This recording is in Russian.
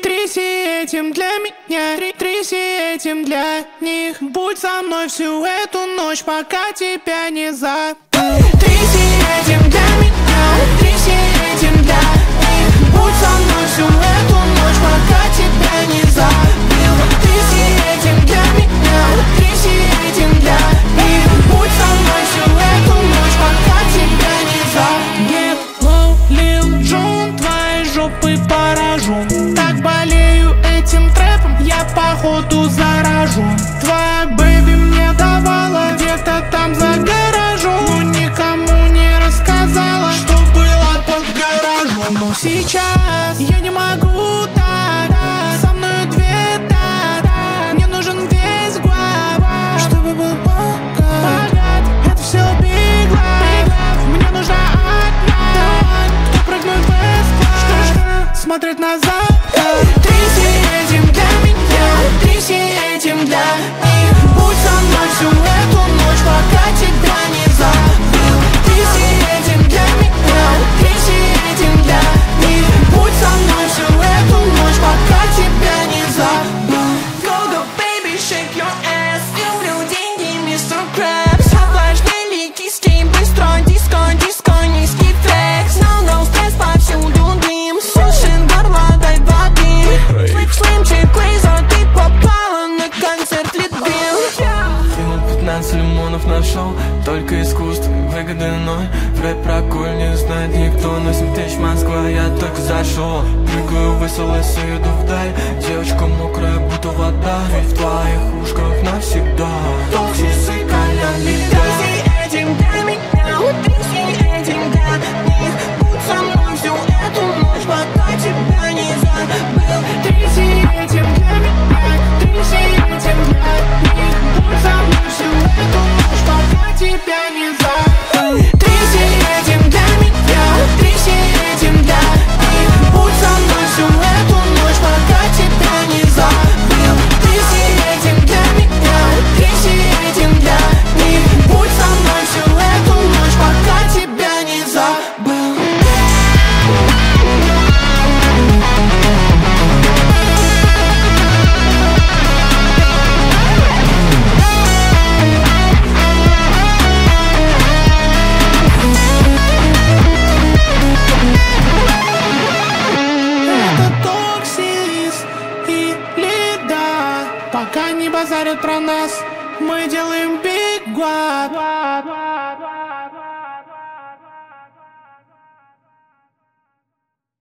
Тряси этим для меня, тряси этим для них. Будь со мной всю эту ночь, пока тебя не забыл. Тряси этим для меня, тряси этим для них. Будь со мной всю эту ночь, пока тебя не забыл. Тряси этим для меня, тряси этим для них. Будь со мной всю эту ночь, пока тебя не забыл. Лил Джон, твоей жопы поражу. Так болею этим трэпом, я походу заражу. Твоя бэби мне давала где-то там за гаражом, но никому не рассказала, что было под гаражом. Но сейчас я не могу так, со мной две так. Мне нужен весь глава, чтобы был богат. Это все big life, мне нужна одна, кто прыгнуть бесплатно, смотреть назад. Тряси этим для меня, тряси этим для них. Будь со мной всю эту ночь, пока тебя не забыл. Тряси этим для меня, тряси этим для них. Будь со мной всю эту ночь, пока тебя не забыл. Go, go, baby, shake your ass. Люблю деньги, мистер Крабс. Облажь великий скейт, быстро диско, диско, низкий флекс. No, no, стресс повсюду дым. Сушит горло, дай воды. Слимчик, лейзер, ты попала на концерт Литвин. Кинул 15 лимонов на шоу, только искусство и выгоды иной. В рэп про коль не знает никто, но 7 тысяч Москва, я только зашел. Прыгаю веселость и иду вдаль. Девочка мокрая, будто вода, ведь в твоих ушках навсегда толк языка ля лида. Тряси этим для меня, тряси этим для них. Будь со мной всю эту ночь, пока тебя не забыл. Тряси этим для меня, тряси этим для них. Будь со мной всю эту ночь, пока тебя не забыл. Тряси этим для меня, тряси этим для них. Будь со мной всю эту ночь, пока тебя не забыл. Тряси этим для меня, тряси этим для них. Будь со мной всю эту ночь, пока тебя не забыл. Это токсис или да? Пока не базарят про нас, мы делаем big guap.